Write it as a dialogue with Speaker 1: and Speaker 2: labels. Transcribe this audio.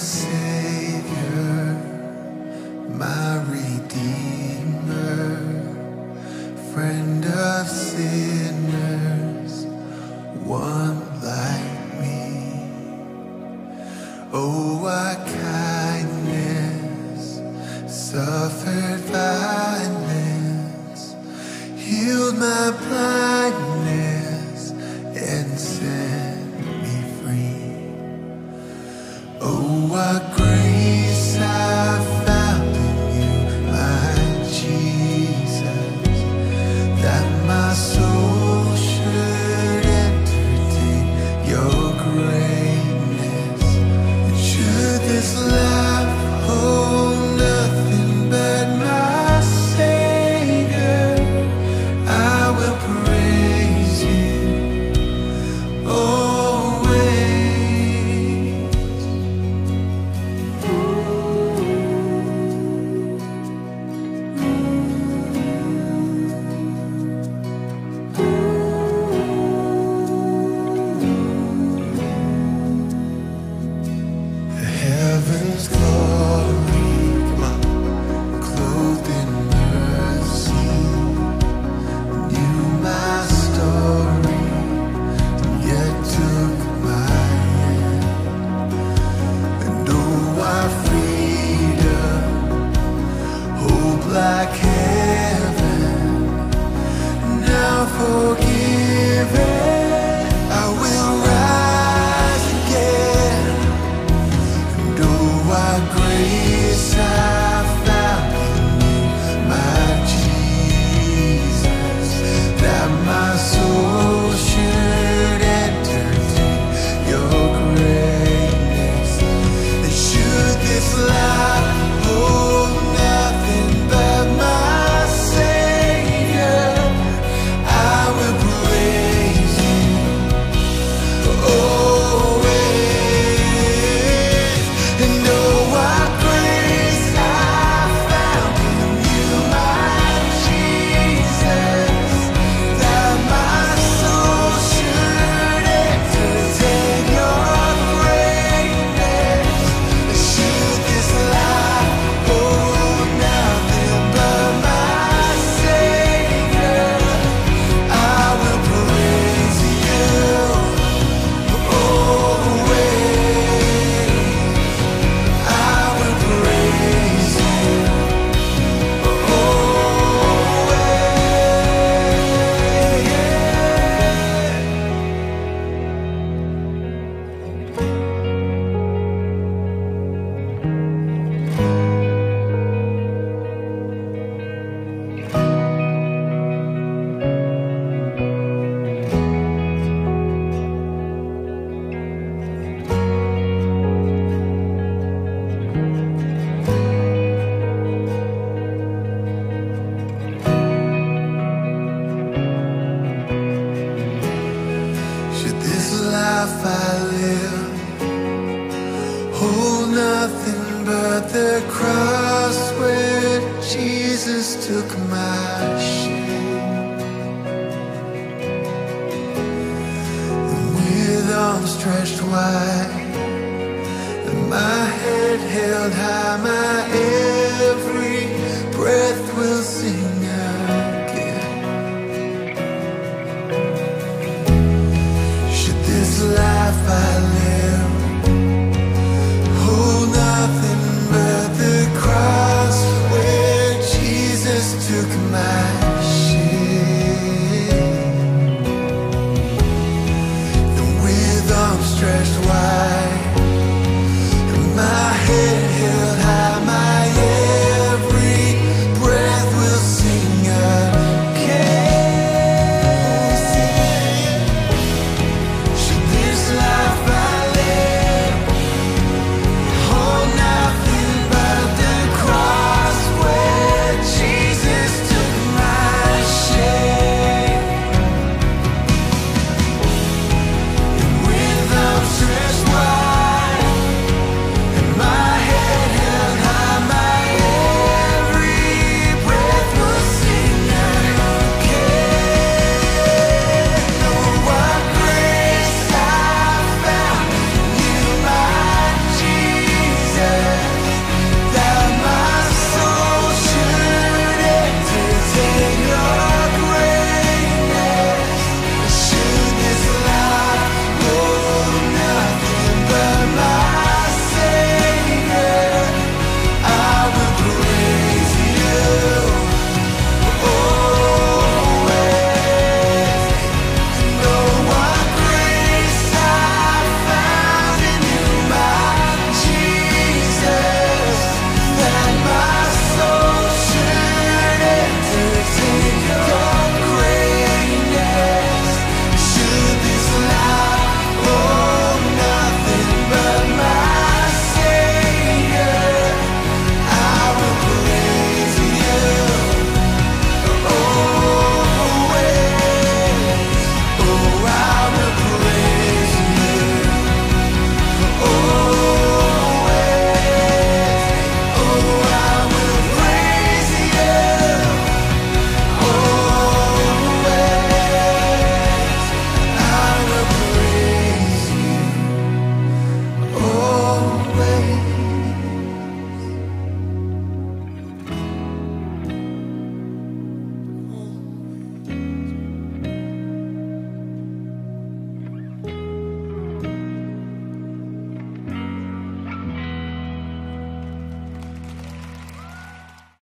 Speaker 1: Savior, my Redeemer, friend of sinners, one like me. Oh, what kindness, suffered violence, healed my blindness and set me free. Oh, what grace I found in you, my Jesus, that my soul should entertain your greatness. And should this life hold nothing but my Savior, I will praise you always. The heavens glory, come on, clothed in mercy, knew my story, yet took my end. And oh, our freedom, hope like heaven, now forgiven, I will rise again. And oh, what grace I found in you, my Jesus, that my soul should entertain your greatness. And should this life hold nothing but my Savior, I will praise you always. And oh, what grace I found in you, my Jesus, that my soul should entertain your greatness. And should this life hold nothing but my Savior, I will praise you always. I will praise you Should this life I live hold nothing but the cross where Jesus took my shame, and with arms stretched wide and my head held high, my